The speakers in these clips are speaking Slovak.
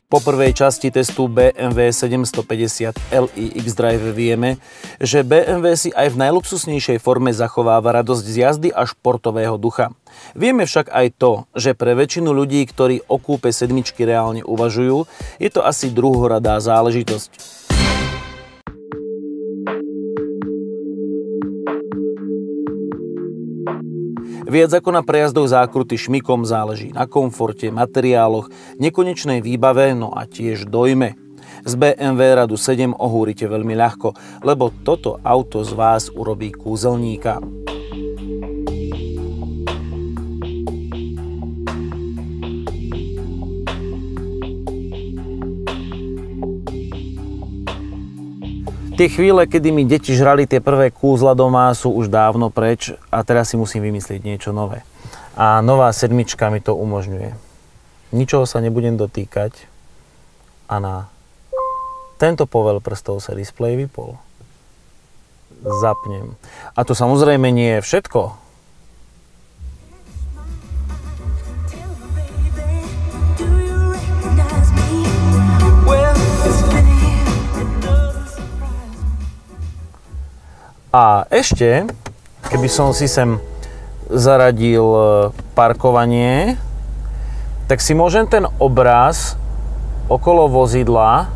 Po prvej časti testu BMW 750 Li xDrive vieme, že BMW si aj v najluxusnejšej forme zachováva radosť z jazdy a športového ducha. Vieme však aj to, že pre väčšinu ľudí, ktorí o kúpe sedmičky reálne uvažujú, je to asi druhoradá záležitosť. Viac ako na prejazdoch zákruty šmikom záleží na komforte, materiáloch, nekonečnej výbave, no a tiež dojme. Z BMW radu 7 ohúrite veľmi ľahko, lebo toto auto z vás urobí kúzelníka. Tie chvíle, kedy mi deti žrali tie prvé kúzla doma, sú už dávno preč a teraz si musím vymyslieť niečo nové. A nová sedmička mi to umožňuje. Ničoho sa nebudem dotýkať a na tento povel prstov sa displej vypol. Zapnem. A to samozrejme nie je všetko. A ešte, keby som si sem zaradil parkovanie, tak si môžem ten obraz okolo vozidla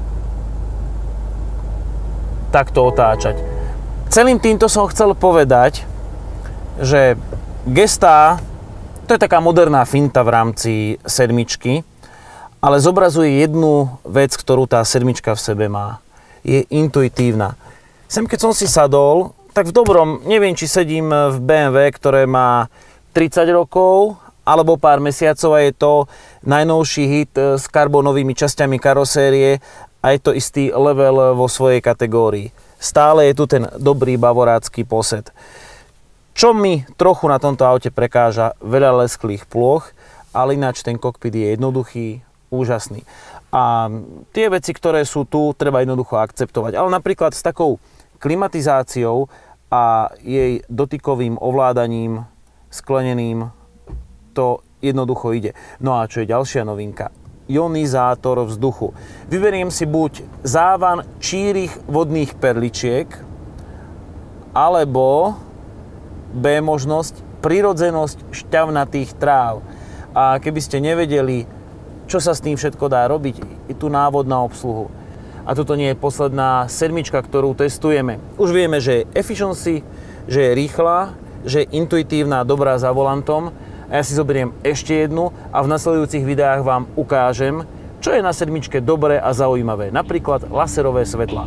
takto otáčať. Celým týmto som chcel povedať, že gestá, to je taká moderná finta v rámci sedmičky, ale zobrazuje jednu vec, ktorú tá sedmička v sebe má. Je intuitívna. Sem keď som si sadol, tak v dobrom, neviem, či sedím v BMW, ktoré má 30 rokov, alebo pár mesiacov a je to najnovší hit s karbonovými časťami karosérie a je to istý level vo svojej kategórii. Stále je tu ten dobrý bavorácky posed. Čo mi trochu na tomto aute prekáža, veľa lesklých plôch, ale ináč ten kokpit je jednoduchý, úžasný. A tie veci, ktoré sú tu, treba jednoducho akceptovať. Ale napríklad s takou klimatizáciou a jej dotykovým ovládaním skleneným to jednoducho ide. No a čo je ďalšia novinka? Ionizátor vzduchu. Vyberiem si buď závan čírých vodných perličiek alebo B možnosť prirodzenosť šťavnatých tráv. A keby ste nevedeli, čo sa s tým všetko dá robiť, je tu návod na obsluhu. A toto nie je posledná sedmička, ktorú testujeme. Už vieme, že je efficiency, že je rýchla, že je intuitívna, dobrá za volantom. A ja si zoberiem ešte jednu a v nasledujúcich videách vám ukážem, čo je na sedmičke dobré a zaujímavé. Napríklad laserové svetlá.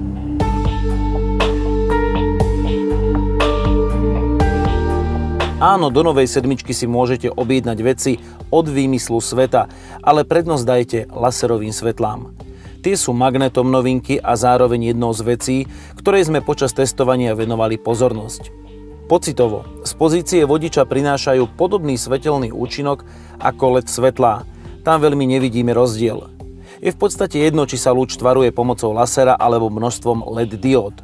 Áno, do novej sedmičky si môžete objednať veci od výmyslu sveta, ale prednosť dajte laserovým svetlám. Tie sú magnetom novinky a zároveň jednou z vecí, ktorej sme počas testovania venovali pozornosť. Pocitovo, z pozície vodiča prinášajú podobný svetelný účinok ako LED svetlá. Tam veľmi nevidíme rozdiel. Je v podstate jedno, či sa lúč tvaruje pomocou lasera alebo množstvom LED diód.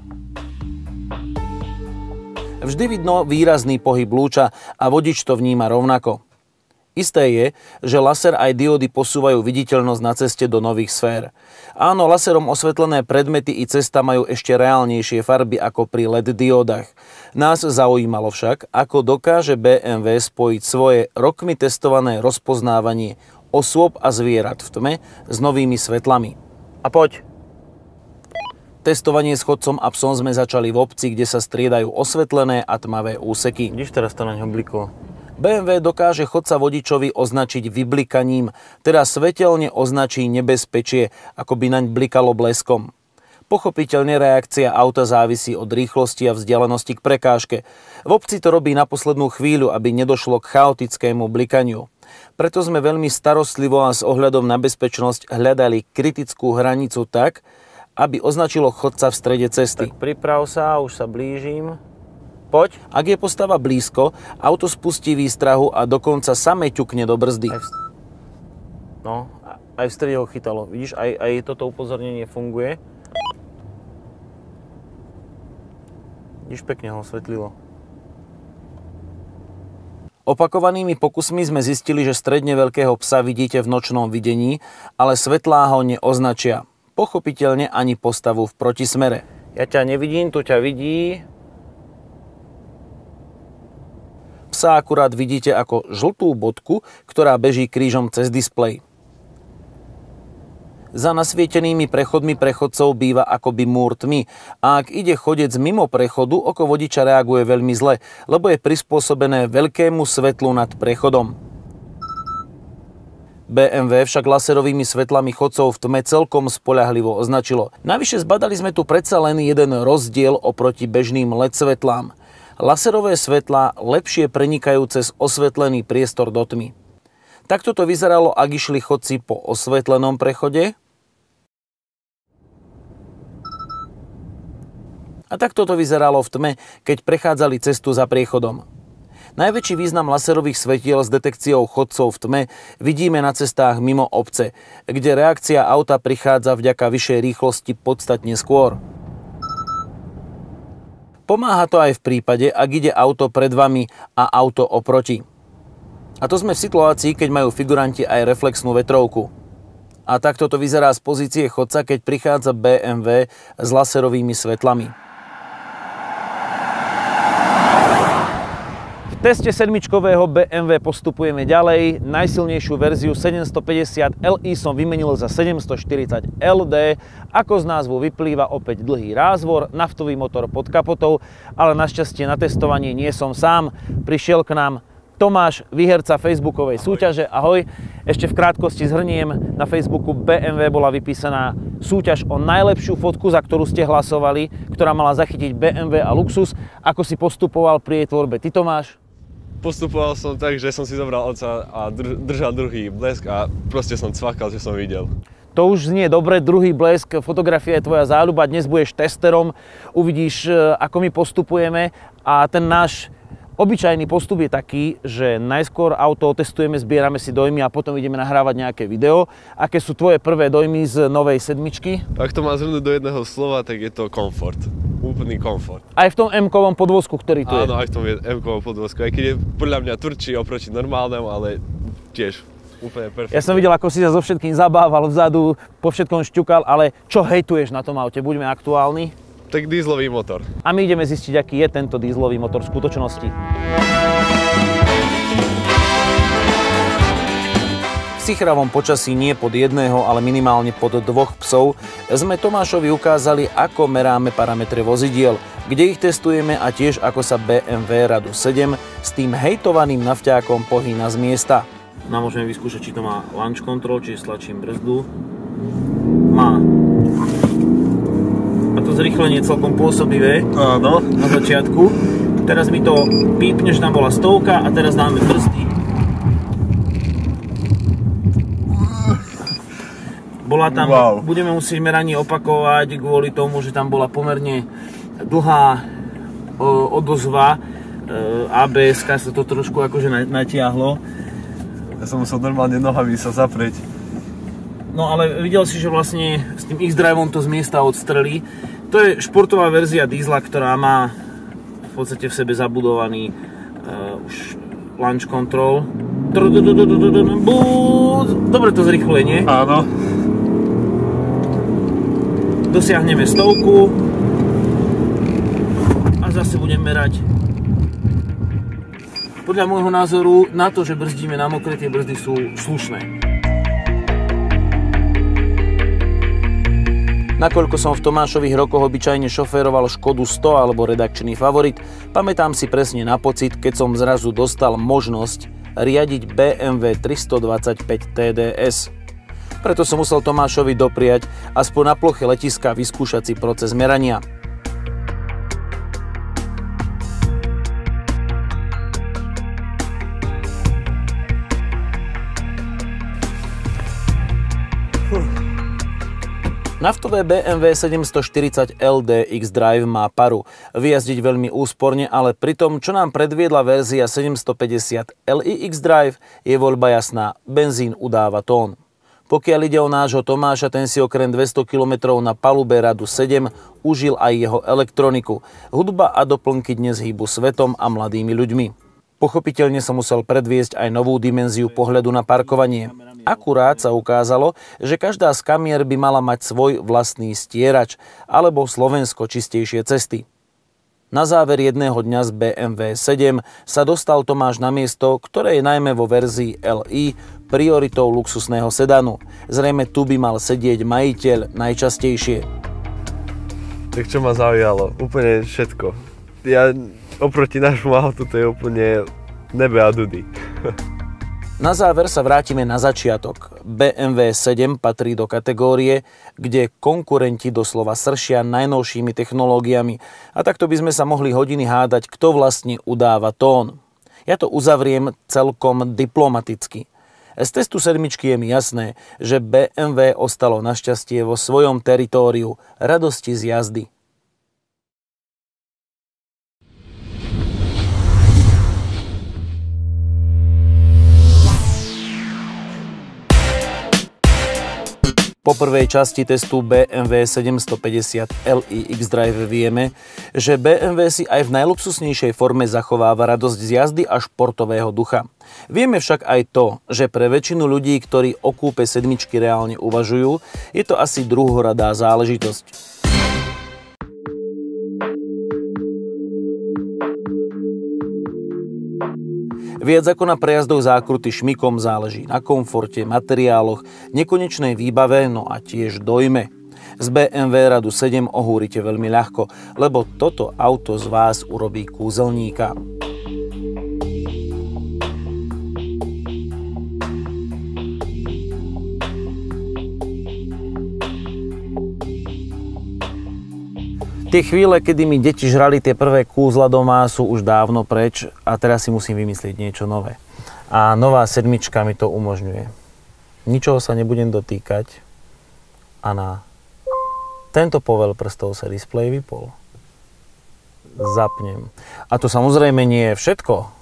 Vždy vidno výrazný pohyb lúča a vodič to vníma rovnako. Isté je, že laser aj diódy posúvajú viditeľnosť na ceste do nových sfér. Áno, laserom osvetlené predmety i cesta majú ešte reálnejšie farby ako pri LED diódach. Nás zaujímalo však, ako dokáže BMW spojiť svoje rokmi testované rozpoznávanie osôb a zvierat v tme s novými svetlami. A poď! Testovanie s chodcom a psom sme začali v obci, kde sa striedajú osvetlené a tmavé úseky. Vidíš, teraz to na ňo bliklo. BMW dokáže chodca vodičovi označiť vyblikaním, teda svetelne označí nebezpečie, ako by naň blikalo bleskom. Pochopiteľne reakcia auta závisí od rýchlosti a vzdialenosti k prekážke. V obci to robí na poslednú chvíľu, aby nedošlo k chaotickému blikaniu. Preto sme veľmi starostlivo a s ohľadom na bezpečnosť hľadali kritickú hranicu tak, aby označilo chodca v strede cesty. Tak priprav sa, už sa blížim. Poď. Ak je postava blízko, auto spustí výstrahu a dokonca same ťukne do brzdy. No, aj v strede ho chytalo. Vidíš, aj toto upozornenie funguje. Vidíš, pekne ho osvetlilo. Opakovanými pokusmi sme zistili, že stredne veľkého psa vidíte v nočnom videní, ale svetlá ho neoznačia. Pochopiteľne ani postavu v protismere. Ja ťa nevidím, tu ťa vidí. Psa akurát vidíte ako žltú bodku, ktorá beží krížom cez displej. Za nasvietenými prechodmi prechodcov býva akoby múr tmy a ak ide chodec mimo prechodu, oko vodiča reaguje veľmi zle, lebo je prispôsobené veľkému svetlu nad prechodom. BMW však laserovými svetlami chodcov v tme celkom spoľahlivo označilo. Navyše zbadali sme tu predsa len jeden rozdiel oproti bežným LED svetlám. Laserové svetlá lepšie prenikajú cez osvetlený priestor do tmy. Takto to vyzeralo, ak išli chodci po osvetlenom prechode. A takto to vyzeralo v tme, keď prechádzali cestu za priechodom. Najväčší význam laserových svetiel s detekciou chodcov v tme vidíme na cestách mimo obce, kde reakcia auta prichádza vďaka vyššej rýchlosti podstatne skôr. Pomáha to aj v prípade, ak ide auto pred vami a auto oproti. A to sme v situácii, keď majú figuranti aj reflexnú vetrovku. A takto to vyzerá z pozície chodca, keď prichádza BMW s laserovými svetlami. V teste sedmičkového BMW postupujeme ďalej. Najsilnejšiu verziu 750 Li som vymenil za 740 LD. Ako z názvu vyplýva, opäť dlhý rázvor, naftový motor pod kapotou, ale našťastie na testovanie nie som sám. Prišiel k nám Tomáš, výherca facebookovej súťaže. Ahoj. Ešte v krátkosti zhrniem. Na Facebooku BMW bola vypísaná súťaž o najlepšiu fotku, za ktorú ste hlasovali, ktorá mala zachytiť BMW a luxus. Ako si postupoval pri jej tvorbe ty, Tomáš? Postupoval som tak, že som si zobral oca a držal druhý blesk a proste som cvakal, že som videl. To už znie dobre, druhý blesk, fotografia je tvoja záľuba, dnes budeš testerom, uvidíš, ako my postupujeme a ten náš obyčajný postup je taký, že najskôr auto otestujeme, zbierame si dojmy a potom ideme nahrávať nejaké video. Aké sú tvoje prvé dojmy z novej sedmičky? Ak to má zhrnúť do jedného slova, tak je to komfort. Úplný komfort. Aj v tom M-kovom podvozku, ktorý tu je? Áno, aj v tom M-kovom podvozku. Aj keď je podľa mňa tvrdší oproti normálnemu, ale tiež úplne perfektný. Ja som videl, ako si sa so všetkým zabával vzadu, po všetkom šťukal, ale čo hejtuješ na tom aute? Buďme aktuálni. Tak dízlový motor. A my ideme zistiť, aký je tento dízlový motor v skutočnosti. V sichravom počasí nie pod jedného, ale minimálne pod dvoch psov sme Tomášovi ukázali, ako meráme parametre vozidiel, kde ich testujeme a tiež ako sa BMW Radu 7 s tým hejtovaným nafťákom pohýna z miesta. No, môžeme vyskúšať, či to má launch control, či stlačím brzdu. Má. A to zrýchlenie je celkom pôsobivé. Áno. Na začiatku. Teraz mi to pípne, že tam bola 100 a teraz dáme brzdy. Bola tam, budeme musieť meranie opakovať kvôli tomu, že tam bola pomerne dlhá odozva. ABS-ka sa to trošku akože natiahlo. Ja som musel normálne nohami sa zaprieť. No ale videl si, že vlastne s tým X-Driveom to z miesta odstrelí. To je športová verzia diesla, ktorá má v podstate v sebe zabudovaný už launch control. Dobre to zrýchlenie. Áno. Dosiahneme 100 a zase budem merať. Podľa môjho názoru na to, že brzdíme na mokre, tie brzdy sú slušné. Nakoľko som v Tomášových rokoch obyčajne šoféroval Škodu 100 alebo redakčný favorit, pamätám si presne na pocit, keď som zrazu dostal možnosť riadiť BMW 325 TDS. Preto som musel Tomášovi dopriať aspoň na ploche letiska vyskúšať si proces merania. Naftové BMW 740 LD X-Drive má paru, vyjazdiť veľmi úsporne, ale pritom, čo nám predviedla verzia 750 Li X-Drive, je voľba jasná, benzín udáva tón. Pokiaľ ide o nášho Tomáša, ten si okrem 200 km na palube Radu 7 užil aj jeho elektroniku. Hudba a doplnky dnes hýbu svetom a mladými ľuďmi. Pochopiteľne som musel predviesť aj novú dimenziu pohľadu na parkovanie. Akurát sa ukázalo, že každá z kamier by mala mať svoj vlastný stierač alebo Slovensko čistejšie cesty. Na záver jedného dňa z BMW 7 sa dostal Tomáš na miesto, ktoré je najmä vo verzii LI prioritou luxusného sedanu. Zrejme tu by mal sedieť majiteľ najčastejšie. Tak čo ma zaujalo? Úplne všetko. Ja oproti nášmu autu to je úplne nebe a dudy. Na záver sa vrátime na začiatok. BMW 7 patrí do kategórie, kde konkurenti doslova sršia najnovšími technológiami. A takto by sme sa mohli hodiny hádať, kto vlastne udáva tón. Ja to uzavriem celkom diplomaticky. Z testu sedmičky je mi jasné, že BMW ostalo našťastie vo svojom teritóriu radosti z jazdy. Po prvej časti testu BMW 750 Li X-Drive vieme, že BMW si aj v najluxusnejšej forme zachováva radosť z jazdy a športového ducha. Vieme však aj to, že pre väčšinu ľudí, ktorí o kúpe sedmičky reálne uvažujú, je to asi druhoradá záležitosť. Viac ako na prejazdoch zákruty šmikom záleží na komforte, materiáloch, nekonečnej výbave, no a tiež dojme. Z BMW radu 7 ohúrite veľmi ľahko, lebo toto auto z vás urobí kúzelníka. Tie chvíle, kedy mi deti žrali tie prvé kúzla doma, sú už dávno preč a teraz si musím vymyslieť niečo nové. A nová sedmička mi to umožňuje. Ničoho sa nebudem dotýkať a na tento povel prstov sa displej vypol. Zapnem. A to samozrejme nie je všetko.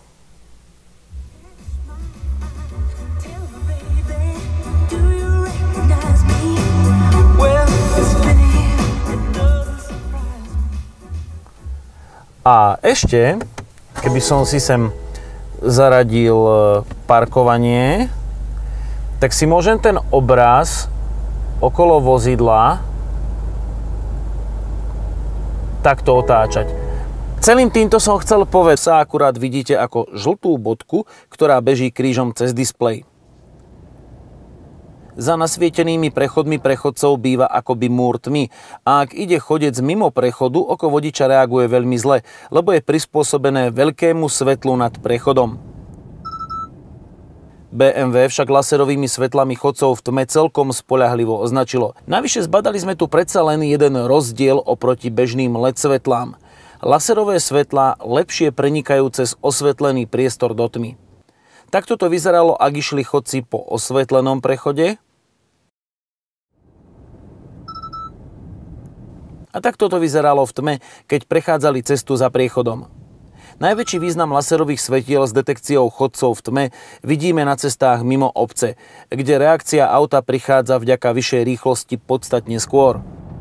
A ešte, keby som si sem zaradil parkovanie, tak si môžem ten obraz okolo vozidla takto otáčať. Celým týmto som chcel povedať, sa akurát vidíte ako žltú bodku, ktorá beží krížom cez displej. Za nasvietenými prechodmi prechodcov býva akoby múr tmy a ak ide chodec mimo prechodu, oko vodiča reaguje veľmi zle, lebo je prispôsobené veľkému svetlu nad prechodom. BMW však laserovými svetlami chodcov v tme celkom spoľahlivo označilo. Navyše zbadali sme tu predsa len jeden rozdiel oproti bežným LED svetlám. Laserové svetlá lepšie prenikajú cez osvetlený priestor do tmy. Takto to vyzeralo, ak išli chodci po osvetlenom prechode. A takto to vyzeralo v tme, keď prechádzali cestu za priechodom. Najväčší význam laserových svetiel s detekciou chodcov v tme vidíme na cestách mimo obce, kde reakcia auta prichádza vďaka vyššej rýchlosti podstatne skôr.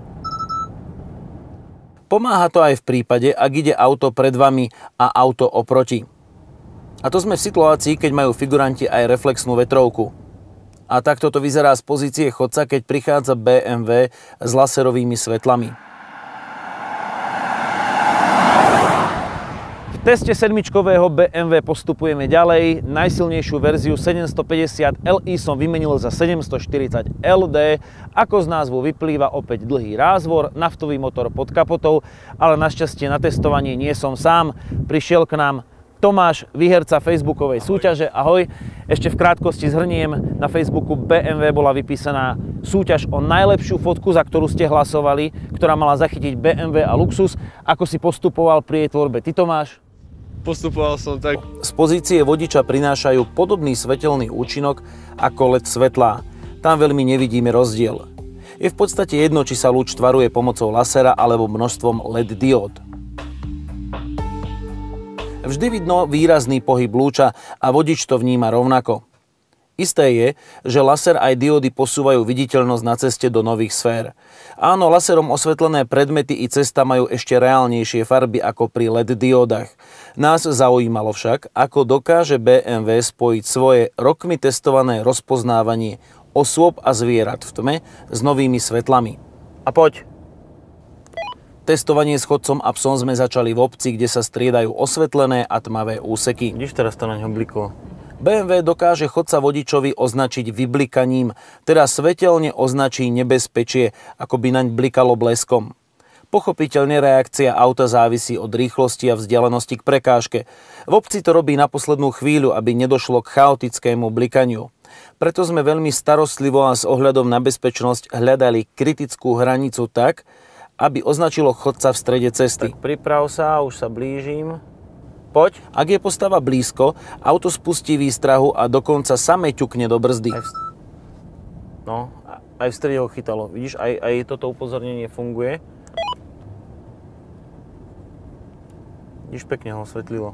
Pomáha to aj v prípade, ak ide auto pred vami a auto oproti. A to sme v situácii, keď majú figuranti aj reflexnú vetrovku. A takto to vyzerá z pozície chodca, keď prichádza BMW s laserovými svetlami. V teste sedmičkového BMW postupujeme ďalej. Najsilnejšiu verziu 750 Li som vymenil za 740 LD. Ako z názvu vyplýva, opäť dlhý rázvor, naftový motor pod kapotou, ale našťastie na testovanie nie som sám. Prišiel k nám Tomáš, výherca facebookovej súťaže. Ahoj. Ešte v krátkosti zhrniem, na Facebooku BMW bola vypísaná súťaž o najlepšiu fotku, za ktorú ste hlasovali, ktorá mala zachytiť BMW a luxus. Ako si postupoval pri jej tvorbe ty, Tomáš? Postupoval som tak. Z pozície vodiča prinášajú podobný svetelný účinok ako LED svetlá. Tam veľmi nevidíme rozdiel. Je v podstate jedno, či sa lúč tvaruje pomocou lasera alebo množstvom LED diód. Vždy vidno výrazný pohyb lúča a vodič to vníma rovnako. Isté je, že laser aj diódy posúvajú viditeľnosť na ceste do nových sfér. Áno, laserom osvetlené predmety i cesta majú ešte reálnejšie farby ako pri LED diódach. Nás zaujímalo však, ako dokáže BMW spojiť svoje rokmi testované rozpoznávanie osôb a zvierat v tme s novými svetlami. A poď! Testovanie s chodcom a psom sme začali v obci, kde sa striedajú osvetlené a tmavé úseky. Vidíš, teraz to na ňo bliklo. BMW dokáže chodca vodičovi označiť vyblikaním, teda svetelne označí nebezpečie, ako by naň blikalo bleskom. Pochopiteľne reakcia auta závisí od rýchlosti a vzdialenosti k prekážke. V obci to robí na poslednú chvíľu, aby nedošlo k chaotickému blikaniu. Preto sme veľmi starostlivo a s ohľadom na bezpečnosť hľadali kritickú hranicu tak, aby označilo chodca v strede cesty. Tak priprav sa, už sa blížim. Poď. Ak je postava blízko, auto spustí výstrahu a dokonca same ťukne do brzdy. Aj v strede ho chytalo. Vidíš, aj toto upozornenie funguje. Vidíš, pekne ho osvetlilo.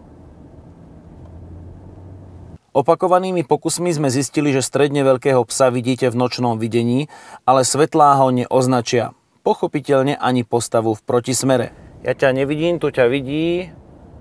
Opakovanými pokusmi sme zistili, že stredne veľkého psa vidíte v nočnom videní, ale svetlá ho neoznačia. Pochopiteľne ani postavu v protismere. Ja ťa nevidím, tu ťa vidí.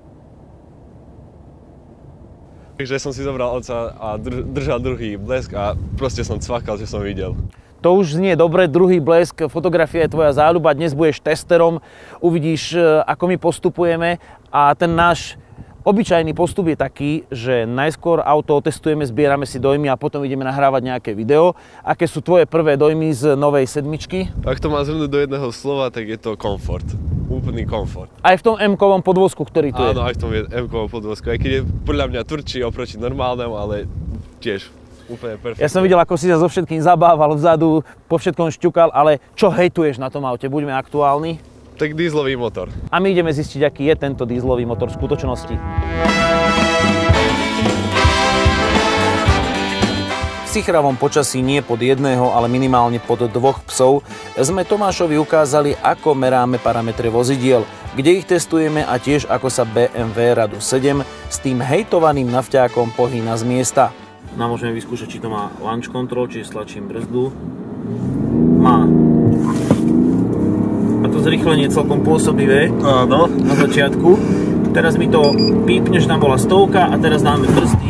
Takže som si zobral otca a držal druhý blesk a proste som cvakal, že som videl. To už znie dobre, druhý blesk, fotografia je tvoja záľuba, dnes budeš testerom, uvidíš, ako my postupujeme a ten náš obyčajný postup je taký, že najskôr auto testujeme, zbierame si dojmy a potom ideme nahrávať nejaké video. Aké sú tvoje prvé dojmy z novej sedmičky? Ak to má zhrnúť do jedného slova, tak je to komfort. Úplný komfort. Aj v tom M-kovom podvozku, ktorý tu je? Áno, aj v tom M-kovom podvozku. Aj keď je podľa mňa tvrdší oproti normálnemu, ale tiež úplne perfektný. Ja som videl, ako si sa so všetkým zabával vzadu, po všetkom šťukal, ale čo hejtuješ na tom aute? Buďme aktuálni. Tak dízlový motor. A my ideme zistiť, aký je tento dízlový motor v skutočnosti. V sichravom počasí nie pod jedného, ale minimálne pod dvoch psov sme Tomášovi ukázali, ako meráme parametre vozidiel, kde ich testujeme a tiež ako sa BMW Radu 7 s tým hejtovaným nafťákom pohýna z miesta. No, môžeme vyskúšať, či to má launch control, či stlačím brzdu. Má. A to zrýchlenie je celkom pôsobivé. Áno. Na začiatku. Teraz mi to pípne, že tam bola 100 a teraz dáme brzdy.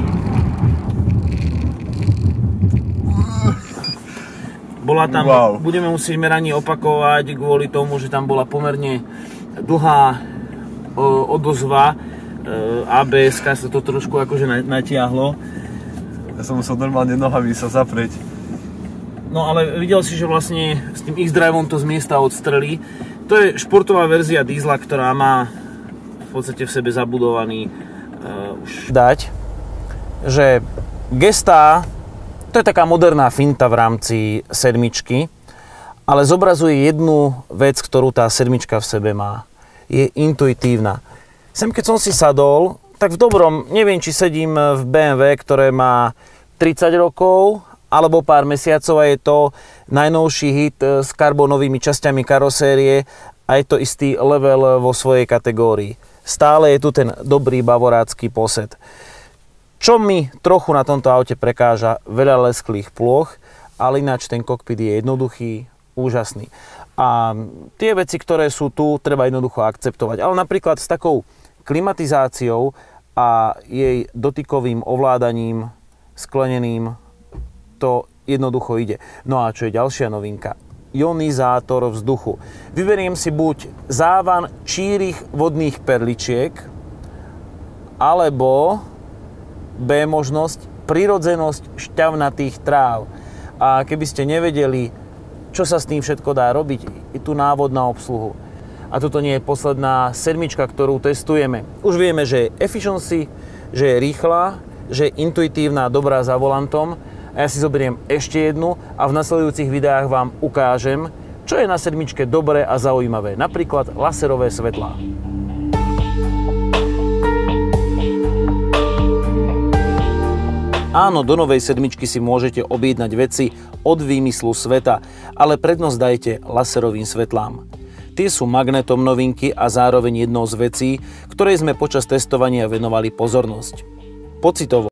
Bola tam, budeme musieť meranie opakovať kvôli tomu, že tam bola pomerne dlhá odozva. ABS-ka sa to trošku akože natiahlo. Ja som musel normálne nohami sa zaprieť. No ale videl si, že vlastne s tým X-Driveom to z miesta odstrelí. To je športová verzia diesla, ktorá má v podstate v sebe zabudovaný už dať, že gestá, to je taká moderná finta v rámci sedmičky, ale zobrazuje jednu vec, ktorú tá sedmička v sebe má. Je intuitívna. Sem keď som si sadol, tak v dobrom, neviem, či sedím v BMW, ktoré má 30 rokov, alebo pár mesiacov a je to najnovší hit s karbonovými časťami karosérie a je to istý level vo svojej kategórii. Stále je tu ten dobrý bavorácky posed. Čo mi trochu na tomto aute prekáža, veľa lesklých plôch, ale ináč ten kokpit je jednoduchý, úžasný. A tie veci, ktoré sú tu, treba jednoducho akceptovať. Ale napríklad s takou klimatizáciou a jej dotykovým ovládaním skleneným to jednoducho ide. No a čo je ďalšia novinka? Ionizátor vzduchu. Vyberiem si buď závan čírých vodných perličiek, alebo B možnosť prirodzenosť šťavnatých tráv. A keby ste nevedeli, čo sa s tým všetko dá robiť, je tu návod na obsluhu. A toto nie je posledná sedmička, ktorú testujeme. Už vieme, že je efficiency, že je rýchla, že je intuitívna, dobrá za volantom. A ja si zoberiem ešte jednu a v nasledujúcich videách vám ukážem, čo je na sedmičke dobré a zaujímavé. Napríklad laserové svetlá. Áno, do novej sedmičky si môžete objednať veci od výmyslu sveta, ale prednosť dajte laserovým svetlám. Tie sú magnetom novinky a zároveň jednou z vecí, ktorej sme počas testovania venovali pozornosť. Pocitovo.